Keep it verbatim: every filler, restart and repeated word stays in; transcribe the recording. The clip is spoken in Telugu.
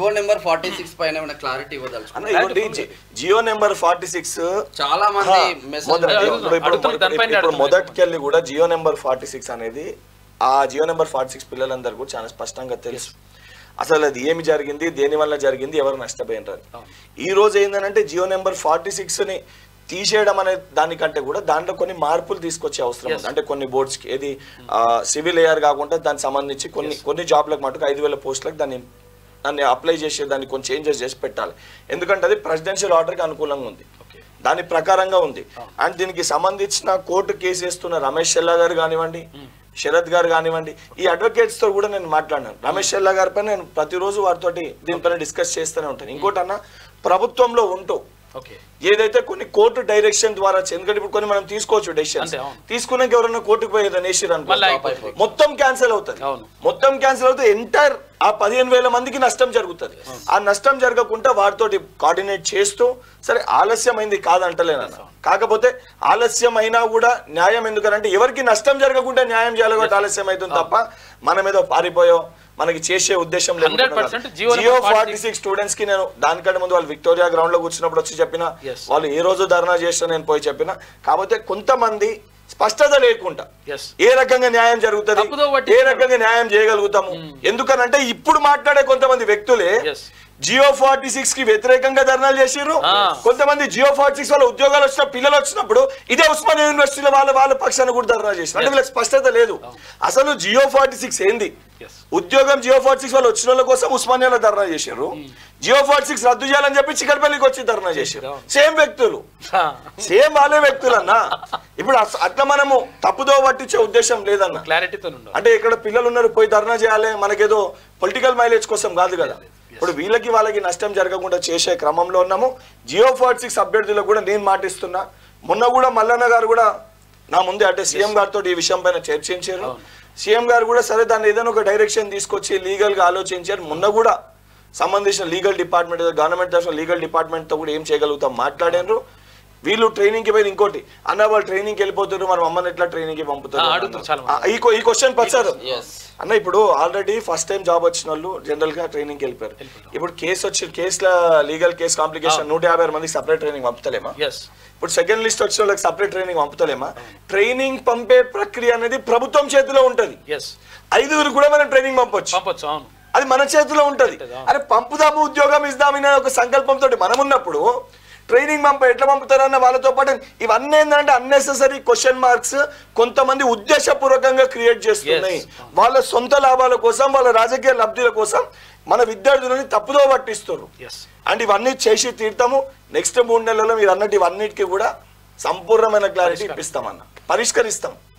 జియో నెంబర్ ఫార్టీ సిక్స్ పైన ఏమైనా క్లారిటీ ఇవ్వదలుచుకున్నాను. జియో నెంబర్ ఫార్టీ సిక్స్ చాలా మంది ఇప్పుడు మొదటికెళ్ళి కూడా జియో నెంబర్ ఫార్టీ సిక్స్ అనేది ఆ జియో నెంబర్ ఫార్టీ సిక్స్ పిల్లలందరూ కూడా చాలా స్పష్టంగా తెలుసు అసలు అది ఏమి జరిగింది, దేని వల్ల జరిగింది, ఎవరు నష్టపోయినారు. ఈ రోజు ఏంటంటే జియో నెంబర్ ఫార్టీ సిక్స్ ని తీసేయడం అనే దానికంటే కూడా దాంట్లో కొన్ని మార్పులు తీసుకొచ్చే అవసరం ఉంది. అంటే కొన్ని బోర్డ్స్ కి ఏది సివిల్ ఏఆర్ కాకుండా దానికి సంబంధించి కొన్ని కొన్ని జాబ్లకు మటుకు ఐదు వేల పోస్టులకు దాన్ని దాన్ని అప్లై చేసే దాన్ని కొన్ని చేంజెస్ చేసి పెట్టాలి. ఎందుకంటే అది ప్రెసిడెన్షియల్ ఆర్డర్కి అనుకూలంగా ఉంది, దాని ప్రకారంగా ఉంది. అండ్ దీనికి సంబంధించిన కోర్టు కేసు వేస్తున్న రమేష్ చెల్లా గారు కానివ్వండి, శరత్ గారు కానివ్వండి, ఈ అడ్వకేట్స్ తో కూడా నేను మాట్లాడినాను. రమేష్ చెల్లా గారిపై నేను ప్రతిరోజు వారితో దీనిపైన డిస్కస్ చేస్తూనే ఉంటాను. ఇంకోటన్నా ప్రభుత్వంలో ఉంటూ ఏదైతే కొన్ని కోర్టు డైరెక్షన్ ద్వారా, ఎందుకంటే ఇప్పుడు కొన్ని మనం తీసుకోవచ్చు డెసిషన్, తీసుకున్నాక ఎవరైనా కోర్టుకు పోయి ఏదైనా వేసిరు అనుకో మొత్తం క్యాన్సిల్ అవుతుంది. మొత్తం క్యాన్సిల్ అవుతుంది, ఎంటైర్ ఆ పదిహేను వేల మందికి నష్టం జరుగుతుంది. ఆ నష్టం జరగకుండా వాటితోటి కోఆర్డినేట్ చేస్తూ, సరే ఆలస్యమైంది కాదంటలేనన్న, కాకపోతే ఆలస్యం అయినా కూడా న్యాయం ఎందుకనంటే ఎవరికి నష్టం జరగకుండా న్యాయం చేయాలి కాబట్టి ఆలస్యం అవుతుంది తప్ప మనం ఏదో పారిపోయో మనకి చేసే ఉద్దేశం లేదు. జియో ఫార్టీ సిక్స్ స్టూడెంట్స్ కి నేను దానికంటే ముందు వాళ్ళు విక్టోరియా గ్రౌండ్ లో కూర్చున్నప్పుడు వచ్చి చెప్పిన, వాళ్ళు ఏ రోజు ధర్నా చేసినా నేను పోయి చెప్పిన. కాకపోతే కొంతమంది స్పష్టత లేకుండా ఏ రకంగా న్యాయం జరుగుతుంది, ఏ రకంగా న్యాయం చేయగలుగుతాము, ఎందుకనంటే ఇప్పుడు మాట్లాడే కొంతమంది వ్యక్తులే జియో ఫార్టీ సిక్స్ కి వ్యతిరేకంగా ధర్నాలు చేసిర్రు. కొంతమంది జియో ఫార్టీ సిక్స్ వాళ్ళ ఉద్యోగాలు వచ్చిన పిల్లలు వచ్చినప్పుడు ఇదే ఉస్మానియా యూనివర్సిటీలో వాళ్ళ వాళ్ళ పక్షాన్ని కూడా ధర్నా చేసినారు. అంటే వీళ్ళకి స్పష్టత లేదు అసలు జియో ఫార్టీ సిక్స్ ఏంది. ఉద్యోగం జియో ఫార్టీ సిక్స్ వాళ్ళు వచ్చిన వాళ్ళ కోసం ఉస్మానియాలో ధర్నా చేశారు, జియో ఫార్టీ సిక్స్ రద్దు చేయాలని చెప్పి చిక్కడపల్లికి వచ్చి ధర్నా చేశారు. సేమ్ వ్యక్తులు, సేమ్ వాళ్ళే వ్యక్తులు అన్న. ఇప్పుడు అట్లా మనము తప్పుదో పట్టించే ఉద్దేశం లేదన్న. అంటే ఇక్కడ పిల్లలు ఉన్నారు పోయి ధర్నా చేయాలి మనకేదో పొలిటికల్ మైలేజ్ కోసం కాదు కదా. ఇప్పుడు వీళ్ళకి వాళ్ళకి నష్టం జరగకుండా చేసే క్రమంలో ఉన్నాము. జియో ఫార్టీ సిక్స్ అభ్యర్థులకు కూడా నేను మాటిస్తున్నా. మొన్న కూడా మల్లన్న గారు కూడా నా ముందే అంటే సీఎం గారితో ఈ విషయం పైన చర్చించారు. సీఎం గారు కూడా సరే దాన్ని ఏదైనా ఒక డైరెక్షన్ తీసుకొచ్చి లీగల్ గా ఆలోచించారు. మొన్న కూడా సంబంధించిన లీగల్ డిపార్ట్మెంట్, గవర్నమెంట్ తరఫున లీగల్ డిపార్ట్మెంట్ తో కూడా ఏం చేయగలుగుతాం మాట్లాడారు. వీళ్ళు ట్రైనింగ్ కి పోయి ఇంకోటి అన్న వాళ్ళు ట్రైనింగ్ కి వెళ్ళిపోతారు, మరి మమ్మల్ని ఎట్లా ట్రైనింగ్ కి పంపుతారు ఈ క్వశ్చన్ పచ్చారు అన్న. ఇప్పుడు ఆల్రెడీ ఫస్ట్ టైం జాబ్ వచ్చిన వాళ్ళు జనరల్ గా ట్రైనింగ్ కి వెళ్ళిపోయారు. ఇప్పుడు కేసు వచ్చి కేసుల లీగల్ కేసు కాంప్లికేషన్ నూట యాభై ఆరు మందికి సపరేట్ ట్రైనింగ్ పంపుతలేమా? ఇప్పుడు సెకండ్ లిస్ట్ వచ్చిన వాళ్ళకి సపరేట్ ట్రైనింగ్ పంపుతలేమా? ట్రైనింగ్ పంపే ప్రక్రియ అనేది ప్రభుత్వం చేతిలో ఉంటది. ఐదుగురు కూడా మనం ట్రైనింగ్ పంపొచ్చు, అది మన చేతిలో ఉంటది. అరే పంపుదాము ఉద్యోగం ఇద్దామనే ఒక సంకల్పంతో మనం ఉన్నప్పుడు ట్రైనింగ్ పంప ఎట్లా పంపుతారన్న వాళ్ళతో పాటు ఇవన్నీ ఏంటంటే అన్నెసెసరీ క్వశ్చన్ మార్క్స్ కొంతమంది ఉద్దేశపూర్వకంగా క్రియేట్ చేస్తున్నాయి. వాళ్ళ సొంత లాభాల కోసం, వాళ్ళ రాజకీయ లబ్ధుల కోసం మన విద్యార్థులని తప్పుదో పట్టిస్తారు. అండ్ ఇవన్నీ చేసి తీర్థము. నెక్స్ట్ మూడు నెలల్లో మీరు అన్నట్టు ఇవన్నిటికీ కూడా సంపూర్ణమైన క్లారిటీ ఇప్పిస్తామన్న, పరిష్కరిస్తాం.